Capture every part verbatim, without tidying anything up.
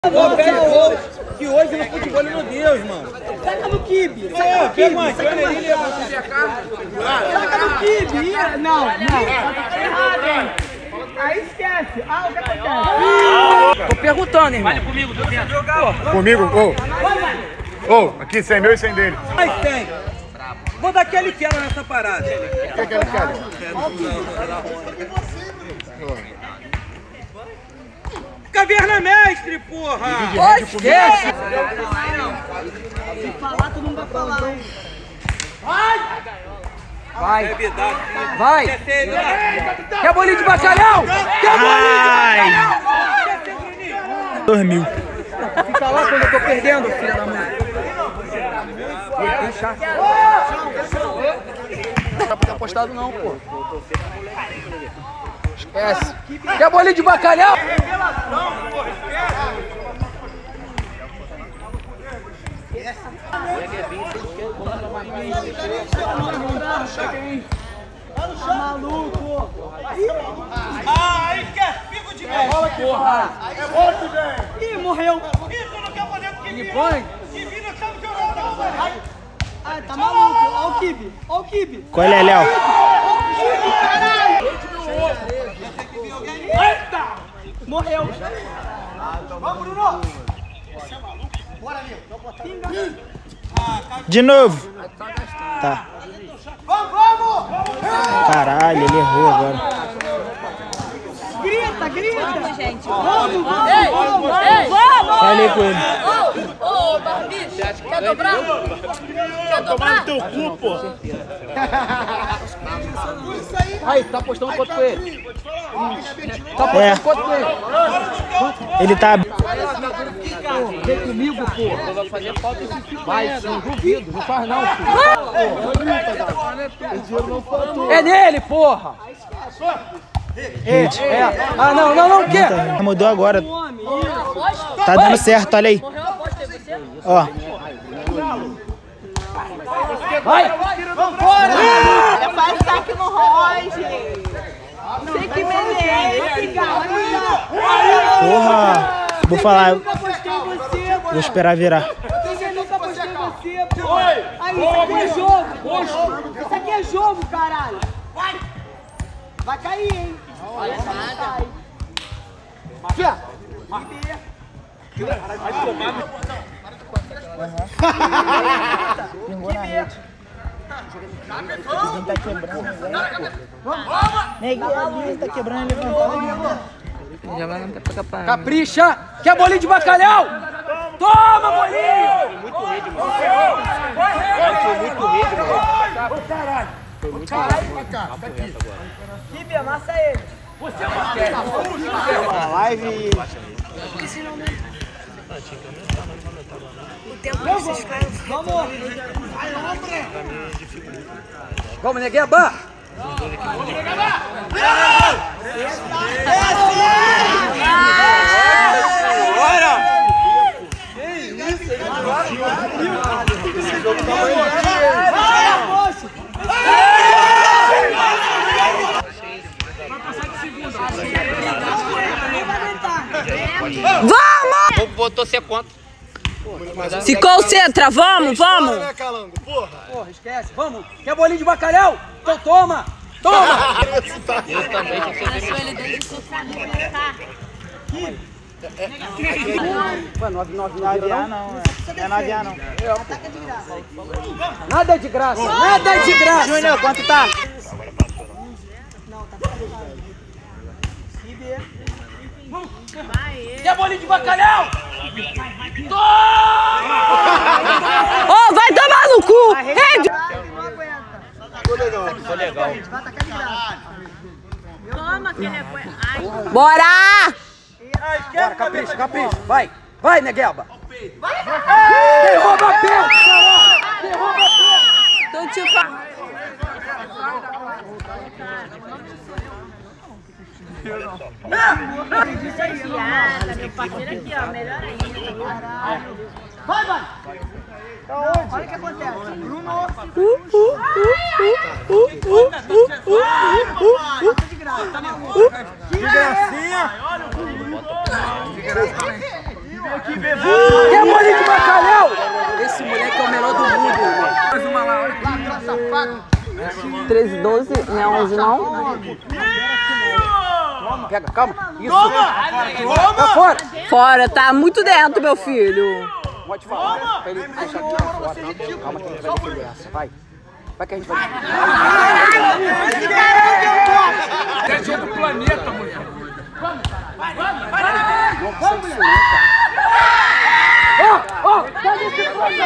Ô, pede gol, que hoje no futebol não Deus, mano. Saca no kibe, saca É, no kibe. uma Saca no kibe. Não, não. Aí esquece. Ah, o que acontece? Tô perguntando, irmão. Vale comigo, tô dentro. Comigo? Ô, oh. oh, aqui cem meu e cem dele. Mas tem. Vou dar aquele quero nessa parada. O que é que ele quer? Caverna mestre, porra! Ô, esquece! Se falar, tu não vai falar. Vai! Vai! Quer bolinho de bacalhau? Quer bolinho de bacalhau? Dois mil. Fica lá quando eu tô perdendo, filha da mãe. Deixa. Não dá pra ter apostado não, pô. Esquece. Quer bolinho de bacalhau? Tá maluco. Ah, aí quer pico de mel. Porra. É morto, velho. Ih, morreu. Ih, tu não quer poder com que Me vira. põe. Que vira, eu quero jogar não, velho. Ah, tá maluco. Ó o kibe. Ó o kibe. Qual é, Léo? Ó o kibe, caralho. Eita! Morreu. Vamos, Bruno. De novo. Tá. Vamos, vamos! Caralho, ele errou agora. Grita, grita. Vamos, gente. Vamos, vamos, Ei, vamos. ei, vamos! Falei com ele. Ô, ô, Barbicho, quer dobrar? Quer dobrar? Teu cu, pô. Aí, tá apostando quanto com ele? Tá apostando É. quanto com ele? Ele tá... Vem comigo, pô. Vai fazer falta esse filho. Vai sim, duvido. Não faz não, filho. É nele, porra. É, é. Ah, não, não, não, o quê? Tá, mudou agora. Tá dando certo, olha aí. Morreu a aposta, é você? Ó. Vai. É faz saque no Roger. Sei que merece. Porra. Vou falar. Eu nunca apostei em você, Vou esperar virar. Eu nunca apostei em você, pô. Aí, isso aqui é jogo, pô. Isso aqui é jogo, caralho. Vai. Vai cair, hein. Vai cair. Fia. Pingou na rede. Ninguém tá quebrando, velho. Neguinho tá quebrando, ele levantou. Já vai não quer pagar. Capricha! Quer bolinho de bacalhau? Toma, bolinho! Foi muito rede, mano. Foi muito rede, mano. Ô, caralho! Foi muito rede. Kibe, amassa ele. A live... O tempo que vocês ficaram. Vamos. Vamos, Negueba! Vamos! Vou torcer contra. Se concentra, vamos, vamos! Porra, esquece. Vamos. Quer bolinho de bacalhau? Então toma! Toma! Eu também tinha que ser Começou ele desde o tá? Ué, nove nove Não é aviar não, né? Não é não aviar não. Nada é de graça! Nada é de graça! Júnior, quanto tá? Quer bolinho de bacalhau? Ô, oh, vai tomar no cu! Rede! Não aguenta. Ficou legal. Ficou legal. Vai tacar de graça. Toma, que recuerda. Bora! Bora, capricha, capricha. Vai, vai, Negueba. Quem rouba a perna, caralho? Quem rouba a perna? Tô te falando. Piada, meu parceiro aqui, ó, melhor ainda. Vai, vai. Olha o que acontece. Bruno. Passa de graça, tá maluco? Que gracinha! Que graça. Quer bolinho de bacalhau? Esse moleque é o melhor do mundo, irmão. Mais uma lá, olha. treze, doze, não é onze não? Pega, calma. Isso. Toma! Toma! Tá fora. Fora, tá muito dentro, meu filho. Pode falar. Pra ele deixar aqui fora. Calma que a gente vai defender essa. Vai. Vai que a gente vai defender. É de outro planeta, mulher. Vamos, vai, vai, vai. Vamos, mulher. Ó, ó, pega esse flanco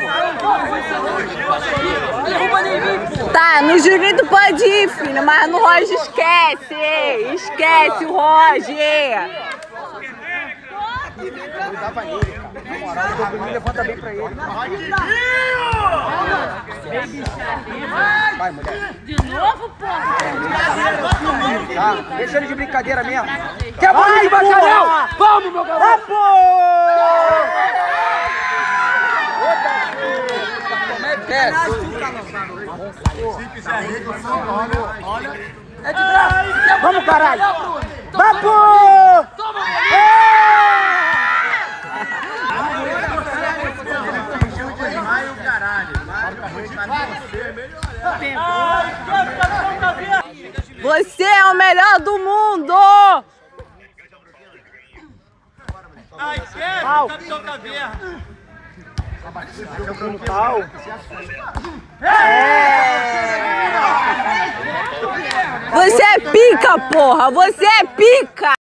aqui. Tá, no direito pode ir, filho, mas no Roger esquece. Esquece o Roger. Ele dava nele, cara. Na moral, o Domingo levanta bem pra ele. Vai, mulher. De novo, porra. Tá, deixa ele de brincadeira mesmo. Quer bolinho de bacalhau? Vamos, meu garoto! É de braço! Vamos, caralho! Vamos! Você é o melhor do mundo! Ai, quero, Capitão Caveira. Você é pica, porra! Você é pica!